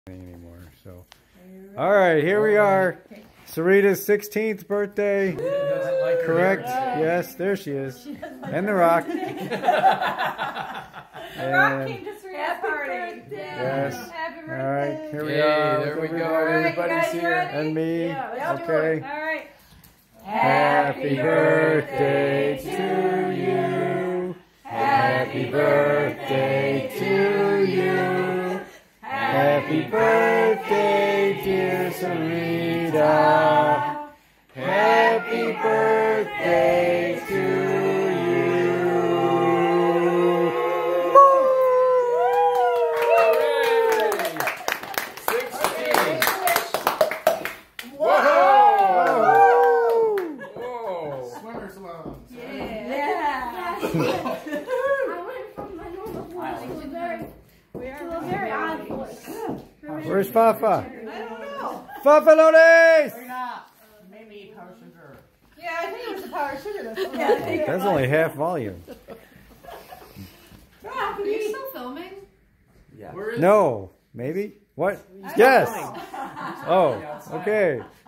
anymore. So, all right, here we are. Sarita's 16th birthday. Correct? Yes, there she is. And the Rock. The Rock came to Sarita's party. Yes. Happy birthday. All right, here we are. There we go. Everybody's here. And me. Yeah, Okay. all right. Happy birthday to you. Happy birthday to you. Happy birthday, dear Sarita. Happy birthday to you. Hooray! 16. Whoa! Whoa! Swimmer's lungs. Yeah. I went from my normal voice to a very odd voice. Where's Fafa? I don't know. Fafalones! Maybe power sugar. Yeah, I think it was the power sugar. That's only half volume. Rock, Are you still filming? Yeah. No, maybe? What? Yes! Oh, okay.